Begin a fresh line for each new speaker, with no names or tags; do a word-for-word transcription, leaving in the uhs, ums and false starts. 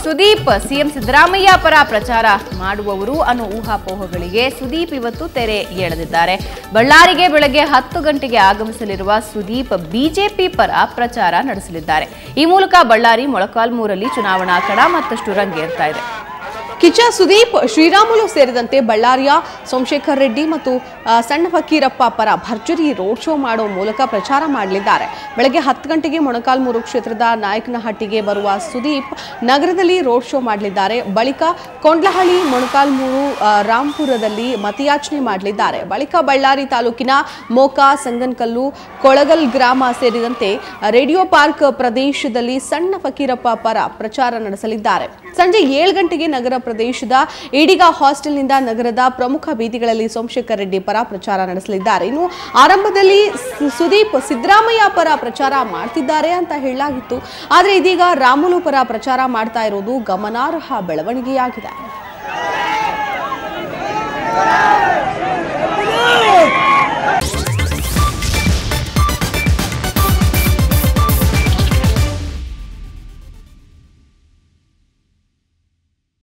Sudeep CM Siddaramaiah ಪರ ಪ್ರಚಾರ ಮಾಡುವವರು ಅನ್ನೋ ಊಹಾಪೋಹಗಳಿಗೆ ಸುದೀಪ್ ಇವತ್ತು ತೆರೆ ಎಳೆದಿದ್ದಾರೆ. ಬಳ್ಳಾರಿಗೆ ಬೆಳಗ್ಗೆ ಹತ್ತು ಗಂಟೆಗೆ ಆಗಮಿಸಲಿರುವ ಸುದೀಪ್ ಬಿಜೆಪಿ ಪರ ಪ್ರಚಾರ ನಡೆಸಲಿದ್ದಾರೆ. ಈ ಮೂಲಕ ಬಳ್ಳಾರಿ ಮೊಳಕಾಲ್ಮೂರಲ್ಲಿ ಚುನಾವಣಾ ಕಣ ಮತ್ತಷ್ಟು ರಂಗೇರ್ತಾ ಇದೆ.
ಕಿಚ್ಚ ಸುದೀಪ್ ಶ್ರೀರಾಮುಲು ಸೇರಿದಂತೆ ಬಳ್ಳಾರಿಯ ಸೋಮಶೇಖರ್ ರೆಡ್ಡಿ ಮತ್ತು ಸಣ್ಣ ಫಕೀರಪ್ಪ ಪರ ಭರ್ಜರಿ ರೋಡ್ ಶೋ ಮಾಡೋ ಮೂಲಕ ಪ್ರಚಾರ ಮಾಡಲಿದ್ದಾರೆ. ಬೆಳಗ್ಗೆ ಹತ್ತು ಗಂಟೆಗೆ ಮೊಳಕಾಲ್ಮೂರು ಕ್ಷೇತ್ರದ ನಾಯಕನಹಟ್ಟಿಗೆ ಬರುವ ಸುದೀಪ್ ನಗರದಲ್ಲಿ ರೋಡ್ ಶೋ ಮಾಡಲಿದ್ದಾರೆ. ಬಳಿಕ ಕೊಂಡ್ಲಹಳ್ಳಿ, ಮೊಳಕಾಲ್ಮೂರು, ರಾಂಪುರದಲ್ಲಿ ಮತಯಾಚನೆ ಮಾಡಲಿದ್ದಾರೆ. ಬಳಿಕ ಬಳ್ಳಾರಿ ತಾಲೂಕಿನ ಮೋಕಾ, ಸಂಗನಕಲ್ಲು, ಕೊಳಗಲ್ ಗ್ರಾಮ ಸೇರಿದಂತೆ ರೇಡಿಯೋ ಪಾರ್ಕ್ ಪ್ರದೇಶದಲ್ಲಿ ಸಣ್ಣ ಫಕೀರಪ್ಪ ಪರ ಪ್ರಚಾರ ನಡೆಸಲಿದ್ದಾರೆ. ಸಂಜೆ ಏಳು ಗಂಟೆಗೆ ನಗರ ಪ್ರದೇಶದ ಈಡಿಗ ಹಾಸ್ಟೆಲ್ನಿಂದ ನಗರದ ಪ್ರಮುಖ ಬೀದಿಗಳಲ್ಲಿ ಸೋಮಶೇಖರ್ ರೆಡ್ಡಿ ಪರ ಪ್ರಚಾರ ನಡೆಸಲಿದ್ದಾರೆ. ಇನ್ನು ಆರಂಭದಲ್ಲಿ ಸುದೀಪ್ ಸಿದ್ದರಾಮಯ್ಯ ಪರ ಪ್ರಚಾರ ಮಾಡ್ತಿದ್ದಾರೆ ಅಂತ ಹೇಳಲಾಗಿತ್ತು. ಆದರೆ ಇದೀಗ ರಾಮುಲು ಪರ ಪ್ರಚಾರ ಮಾಡ್ತಾ ಇರೋದು ಗಮನಾರ್ಹ ಬೆಳವಣಿಗೆಯಾಗಿದೆ.